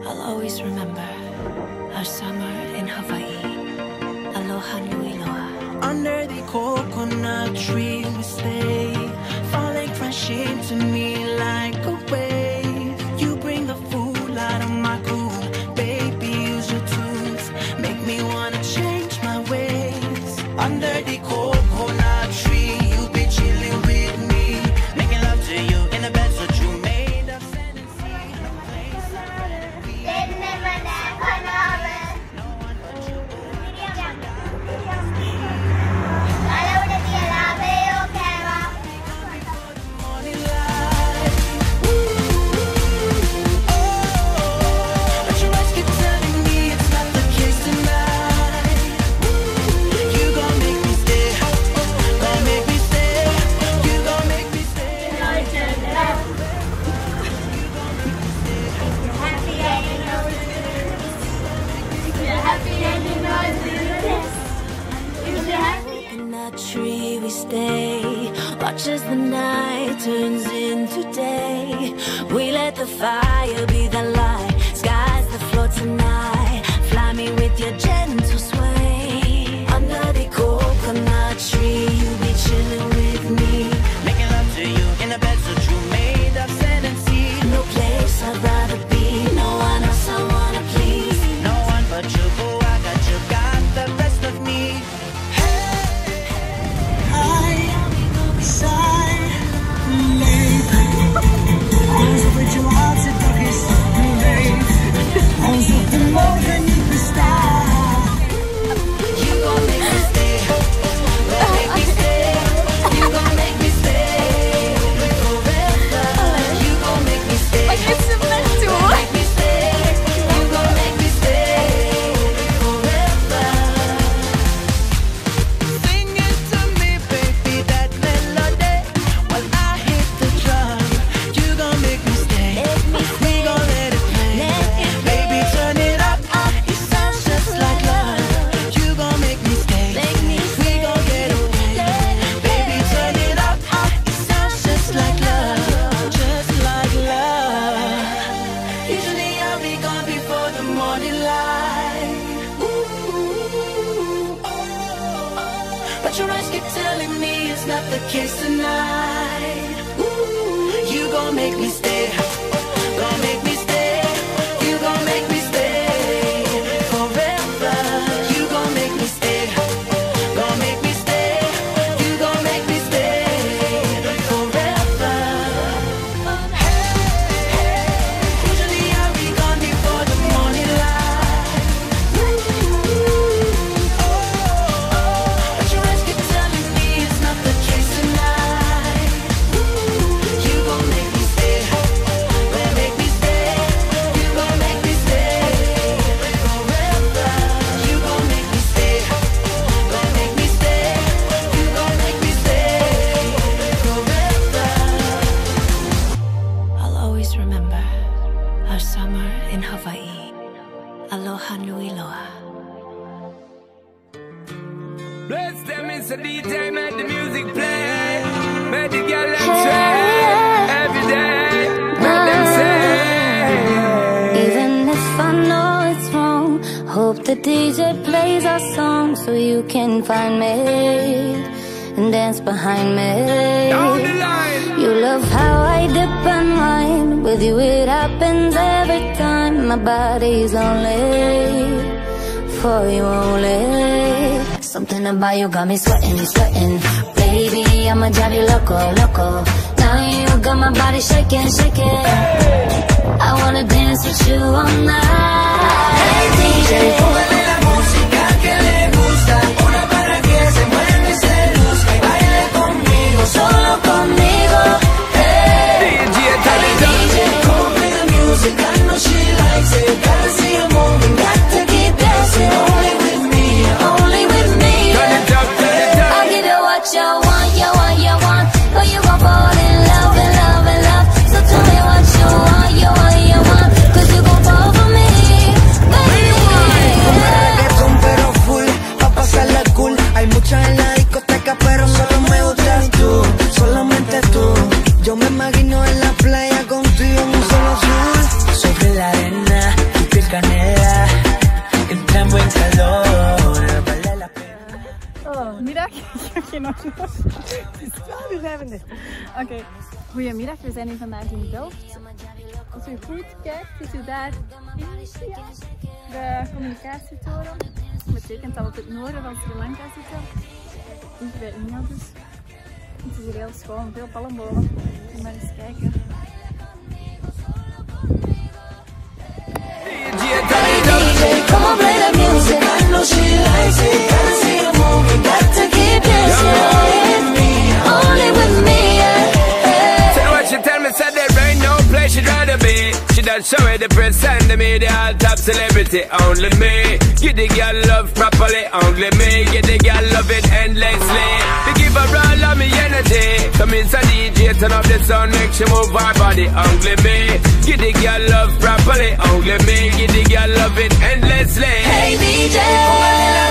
I'll always remember our summer in Hawaii. Aloha nui loa. Under the coconut tree we stay, falling fresh into me like a wave. You bring the fool out of my cool. Baby, use your tools, make me wanna change my ways. Under the coconut tree, you be chilling with me, making love to you in a bed so true, made of sand and sea. No place I'd rather be. No one but you. Morning light. But your eyes keep telling me it's not the case tonight. You gon' make me stay, gon' make me stay. You gon' make me stay. In that tree we stay, watch as the night turns into day. We let the fire be the light, sky's the floor tonight. Fly me with your gentle sway. Under the coconut tree, you be chilling with me, making love to you in a bed so true, made of sand and sea. No place I'd rather be, no one else I wanna please. No one but you, oh I got you, got the best of me. But your eyes keep telling me it's not the case tonight. Ooh, you gon' make me stay, gon' make me stay. You gon' make me stay forever. You gon' make me stay, gon' make me stay. You gon' make me stay forever. Usually I'll be gone before the morning light. But your eyes keep telling me it's not the case tonight. You gon' make me stay, gon' make me stay. You gon' make me stay forever. You gon' make me stay, gon' make me stay. You gon' make me stay forever. I'll always remember our summer in Hawaii. Aloha nui loa. Bless them, it's a DJ, make the music play. Make the girl them sway. Every day, make them say. Even if I know it's wrong, hope the DJ plays our song so you can find me and dance behind me. Down the line. You love how I dip and wine. With you it happens every time. My body's only for you only. Something about you got me sweating, sweating. Baby, I'ma drive you loco, loco. Now you got my body shaking, shaking. I wanna dance with you all night. Hey DJ, Póngale la música que le gusta, una para que se mueva y se luzca y baile conmigo, solo conmigo. Hey, DJ, tell it down. DJ, come play the music, I know she likes it. Gotta see her moving, got to keep dancing. Only with me, only with me. Turn it up, turn it up. I give you what you want, you want, you want. But you gon' fall in love, in love, in love. So tell me what you want, you want, geen orde. Het is 12:35. Oké, goedemiddag. We zijn hier vandaag in Delft. Als u goed kijkt, ziet u daar de communicatietoren. Dat betekent dat we op het noorden van Sri Lanka zitten. Hier bij India dus. Het is hier heel schoon, veel palmbomen. Kom maar eens kijken. Come on, play the music. I know she likes it. Gotta see the movie. Got to keep dancing. Only with me, yeah. So what she tell me, said there ain't no place she'd rather be. She done show it the press and the media, all top celebrity, only me. Get the girl love properly, only me. Get the girl love it endlessly. We give her all of me energy. Come inside DJ, turn up the sound, make she move her body, only me. Get the girl love properly, only me. Get the girl love it endlessly. Hey DJ.